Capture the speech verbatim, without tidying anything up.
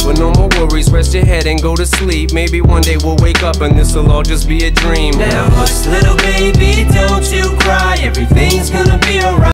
But no more worries, rest your head and go to sleep. Maybe one day we'll wake up and this'll all just be a dream. Now hush little baby, don't